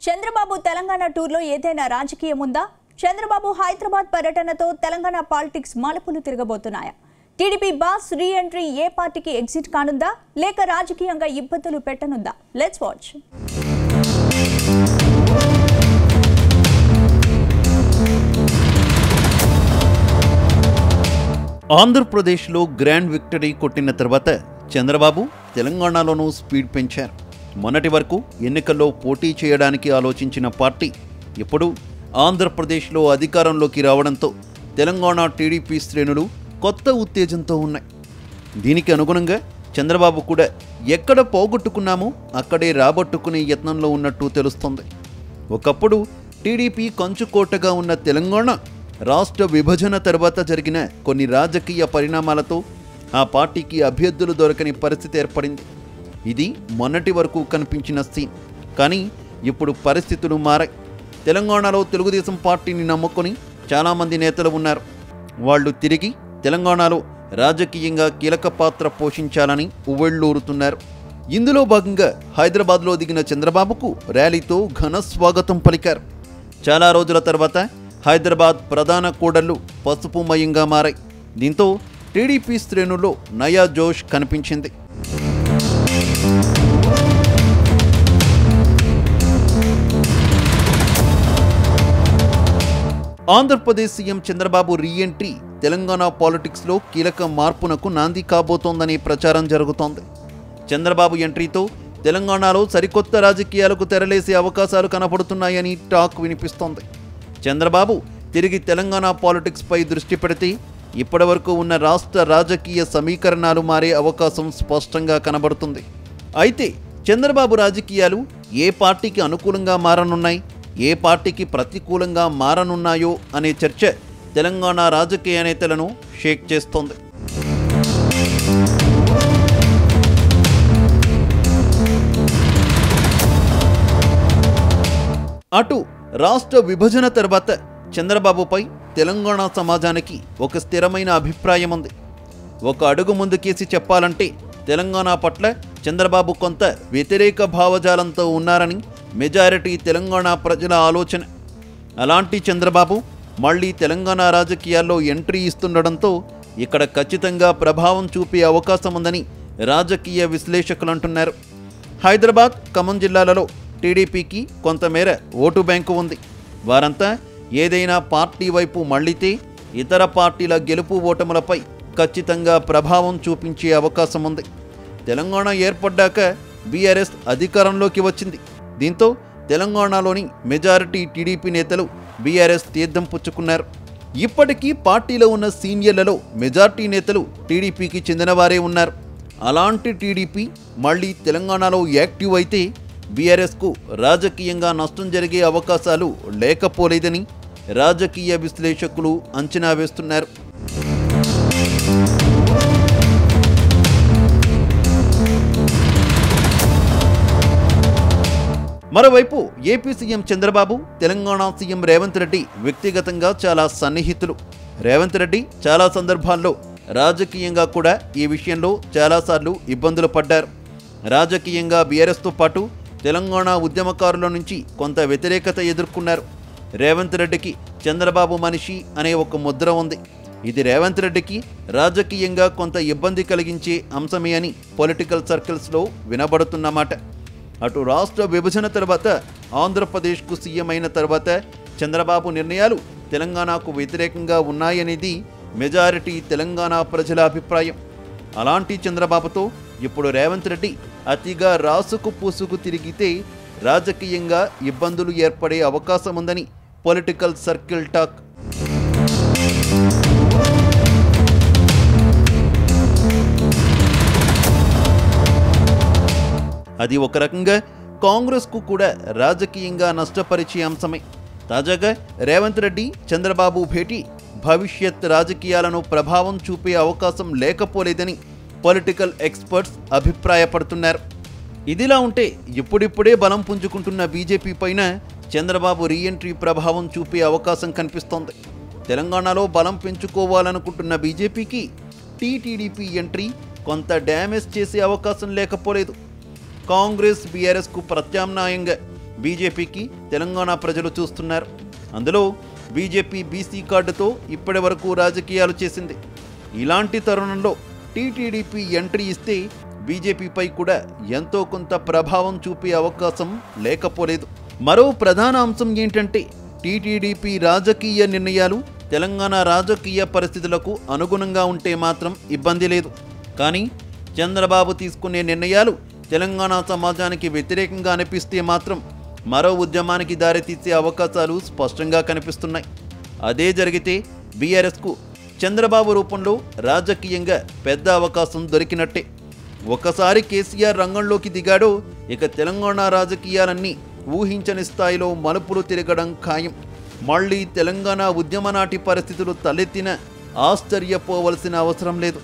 చంద్రబాబు తెలంగాణ టూర్లో ఏదైనా రాజకీయం ఉందా? చంద్రబాబు హైదరాబాద్ పర్యటనతో తెలంగాణ పాలిటిక్స్ మలుపులు తిరగబోతున్నాయా? టీడీపీ బాస్ రీ ఎంట్రీ ఏ పార్టీకి ఎగ్జిట్ కానుందా లేక రాజకీయంగా ఇబ్బందులు పెట్టనుందా? Let's watch. ఆంధ్రప్రదేశ్లో గ్రాండ్ విక్టరీ కొట్టిన తర్వాత చంద్రబాబు తెలంగాణలోనూ స్పీడ్ పెంచారు. మొన్నటి వరకు ఎన్నికల్లో పోటీ చేయడానికి ఆలోచించిన పార్టీ ఇప్పుడు ఆంధ్రప్రదేశ్లో అధికారంలోకి రావడంతో తెలంగాణ టీడీపీ శ్రేణులు కొత్త ఉత్తేజంతో ఉన్నాయి. దీనికి అనుగుణంగా చంద్రబాబు కూడా ఎక్కడ పోగొట్టుకున్నామో అక్కడే రాబట్టుకునే యత్నంలో ఉన్నట్టు తెలుస్తోంది. ఒకప్పుడు టీడీపీ కంచుకోటగా ఉన్న తెలంగాణ రాష్ట్ర విభజన తర్వాత జరిగిన కొన్ని రాజకీయ పరిణామాలతో ఆ పార్టీకి అభ్యర్థులు దొరకని పరిస్థితి ఏర్పడింది. ఇది మొన్నటి వరకు కనిపించిన సీన్. కానీ ఇప్పుడు పరిస్థితులు మారాయి. తెలంగాణలో తెలుగుదేశం పార్టీని నమ్ముకొని చాలామంది నేతలు ఉన్నారు. వాళ్ళు తిరిగి తెలంగాణలో రాజకీయంగా కీలక పాత్ర పోషించాలని ఉవ్వెళ్ళూరుతున్నారు. ఇందులో భాగంగా హైదరాబాద్లో దిగిన చంద్రబాబుకు ర్యాలీతో ఘన స్వాగతం పలికారు. చాలా రోజుల తర్వాత హైదరాబాద్ ప్రధాన కూడళ్లు పసుపుమయంగా మారాయి. దీంతో టీడీపీ శ్రేణుల్లో నయా జోష్ కనిపించింది. ఆంధ్రప్రదేశ్ సీఎం చంద్రబాబు రీఎంట్రీ తెలంగాణ పాలిటిక్స్లో కీలక మార్పునకు నాంది కాబోతోందనే ప్రచారం జరుగుతోంది. చంద్రబాబు ఎంట్రీతో తెలంగాణలో సరికొత్త రాజకీయాలకు తెరలేసే అవకాశాలు కనపడుతున్నాయని టాక్ వినిపిస్తోంది. చంద్రబాబు తిరిగి తెలంగాణ పాలిటిక్స్పై దృష్టి పెడితే ఇప్పటివరకు ఉన్న రాష్ట్ర రాజకీయ సమీకరణాలు మారే అవకాశం స్పష్టంగా కనబడుతుంది. అయితే చంద్రబాబు రాజకీయాలు ఏ పార్టీకి అనుకూలంగా మారనున్నాయి, ఏ పార్టీకి ప్రతికూలంగా మారనున్నాయో అనే చర్చ తెలంగాణ రాజకీయ నేతలను షేక్ చేస్తోంది. అటు రాష్ట్ర విభజన తర్వాత చంద్రబాబుపై తెలంగాణ సమాజానికి ఒక స్థిరమైన అభిప్రాయం ఉంది. ఒక అడుగు ముందుకేసి చెప్పాలంటే తెలంగాణ పట్ల చంద్రబాబు కొంత వ్యతిరేక భావజాలంతో ఉన్నారని మెజారిటీ తెలంగాణ ప్రజల ఆలోచన. అలాంటి చంద్రబాబు మళ్లీ తెలంగాణ రాజకీయాల్లో ఎంట్రీ ఇస్తుండడంతో ఇక్కడ ఖచ్చితంగా ప్రభావం చూపే అవకాశం ఉందని రాజకీయ విశ్లేషకులు అంటున్నారు. హైదరాబాద్, ఖమ్మం జిల్లాలలో టీడీపీకి కొంతమేర ఓటు బ్యాంకు ఉంది. వారంతా ఏదైనా పార్టీ వైపు మళ్లితే ఇతర పార్టీల గెలుపు ఓటములపై ఖచ్చితంగా ప్రభావం చూపించే అవకాశం ఉంది. తెలంగాణ ఏర్పడ్డాక బీఆర్ఎస్ అధికారంలోకి వచ్చింది. దీంతో తెలంగాణలోని మెజారిటీ టీడీపీ నేతలు బీఆర్ఎస్ తీర్థం పుచ్చుకున్నారు. ఇప్పటికీ పార్టీలో ఉన్న సీనియర్లలో మెజారిటీ నేతలు టీడీపీకి చెందినవారే ఉన్నారు. అలాంటి టీడీపీ మళ్లీ తెలంగాణలో యాక్టివ్ అయితే బీఆర్ఎస్కు రాజకీయంగా నష్టం జరిగే అవకాశాలు లేకపోలేదని రాజకీయ విశ్లేషకులు అంచనా వేస్తున్నారు. మరోవైపు AP CM Chandrababu, Telangana CM Revanth Reddy వ్యక్తిగతంగా చాలా సన్నిహితులు. రేవంత్ రెడ్డి చాలా సందర్భాల్లో రాజకీయంగా కూడా ఈ విషయంలో చాలాసార్లు ఇబ్బందులు పడ్డారు. రాజకీయంగా బీఆర్ఎస్తో పాటు తెలంగాణ ఉద్యమకారుల నుంచి కొంత వ్యతిరేకత ఎదుర్కొన్నారు. రేవంత్ రెడ్డికి చంద్రబాబు మనిషి అనే ఒక ముద్ర ఉంది. ఇది రేవంత్ రెడ్డికి రాజకీయంగా కొంత ఇబ్బంది కలిగించే అంశమే అని పొలిటికల్ సర్కిల్స్లో వినబడుతున్నమాట. అటు రాష్ట్ర విభజన తర్వాత ఆంధ్రప్రదేశ్కు సీఎం అయిన తర్వాత చంద్రబాబు నిర్ణయాలు తెలంగాణకు వ్యతిరేకంగా ఉన్నాయనేది మెజారిటీ తెలంగాణ ప్రజల అభిప్రాయం. అలాంటి చంద్రబాబుతో ఇప్పుడు రేవంత్ రెడ్డి అతిగా రాసుకు పూసుకు తిరిగితే రాజకీయంగా ఇబ్బందులు ఏర్పడే అవకాశం ఉందని పొలిటికల్ సర్కిల్ టాక్. అది ఒక రకంగా కాంగ్రెస్కు కూడా రాజకీయంగా నష్టపరిచే అంశమే. తాజాగా రేవంత్ రెడ్డి, చంద్రబాబు భేటీ భవిష్యత్ రాజకీయాలను ప్రభావం చూపే అవకాశం లేకపోలేదని పొలిటికల్ ఎక్స్పర్ట్స్ అభిప్రాయపడుతున్నారు. ఇదిలా ఉంటే ఇప్పుడిప్పుడే బలం పుంజుకుంటున్న బీజేపీ పైన చంద్రబాబు రీఎంట్రీ ప్రభావం చూపే అవకాశం కనిపిస్తోంది. తెలంగాణలో బలం పెంచుకోవాలనుకుంటున్న బీజేపీకి టీడీపీ ఎంట్రీ కొంత డ్యామేజ్ చేసే అవకాశం లేకపోలేదు. కాంగ్రెస్ బీఆర్ఎస్కు ప్రత్యామ్నాయంగా బీజేపీకి తెలంగాణ ప్రజలు చూస్తున్నారు. అందులో బీజేపీ బీసీ కార్డుతో ఇప్పటి వరకు రాజకీయాలు చేసింది. ఇలాంటి తరుణంలో టీటీడీపీ ఎంట్రీ ఇస్తే బీజేపీపై కూడా ఎంతో కొంత ప్రభావం చూపే అవకాశం లేకపోలేదు. మరో ప్రధాన అంశం ఏంటంటే టీటీడీపీ రాజకీయ నిర్ణయాలు తెలంగాణ రాజకీయ పరిస్థితులకు అనుగుణంగా ఉంటే మాత్రం ఇబ్బంది లేదు. కానీ చంద్రబాబు తీసుకునే నిర్ణయాలు తెలంగాణ సమాజానికి వ్యతిరేకంగా అనిపిస్తే మాత్రం మరో ఉద్యమానికి దారితీసే అవకాశాలు స్పష్టంగా కనిపిస్తున్నాయి. అదే జరిగితే బీఆర్ఎస్కు చంద్రబాబు రూపంలో రాజకీయంగా పెద్ద అవకాశం దొరికినట్టే. ఒకసారి కేసీఆర్ రంగంలోకి దిగాడో ఇక తెలంగాణ రాజకీయాలన్నీ ఊహించని స్థాయిలో మలుపులు తిరగడం ఖాయం. మళ్లీ తెలంగాణ ఉద్యమ నాటి పరిస్థితులు తలెత్తిన ఆశ్చర్యపోవలసిన అవసరం లేదు.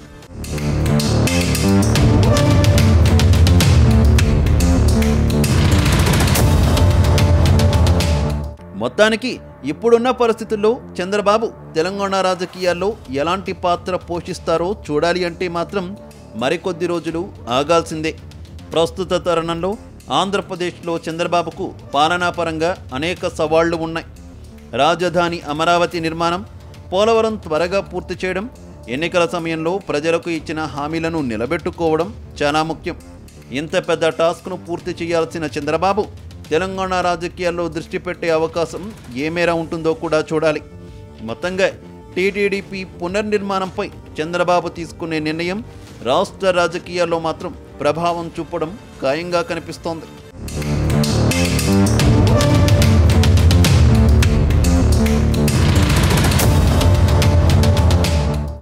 మొత్తానికి ఇప్పుడున్న పరిస్థితుల్లో చంద్రబాబు తెలంగాణ రాజకీయాల్లో ఎలాంటి పాత్ర పోషిస్తారో చూడాలి అంటే మాత్రం మరికొద్ది రోజులు ఆగాల్సిందే. ప్రస్తుత తరుణంలో ఆంధ్రప్రదేశ్లో చంద్రబాబుకు పాలనాపరంగా అనేక సవాళ్లు ఉన్నాయి. రాజధాని అమరావతి నిర్మాణం, పోలవరం త్వరగా పూర్తి చేయడం, ఎన్నికల సమయంలో ప్రజలకు ఇచ్చిన హామీలను నిలబెట్టుకోవడం చాలా ముఖ్యం. ఇంత పెద్ద టాస్క్ను పూర్తి చేయాల్సిన చంద్రబాబు తెలంగాణ రాజకీయాల్లో దృష్టి పెట్టే అవకాశం ఏ మేర ఉంటుందో కూడా చూడాలి. మొత్తంగా టీటీడీపీ పునర్నిర్మాణంపై చంద్రబాబు తీసుకునే నిర్ణయం రాష్ట్ర రాజకీయాల్లో మాత్రం ప్రభావం చూపడం ఖాయంగా కనిపిస్తోంది.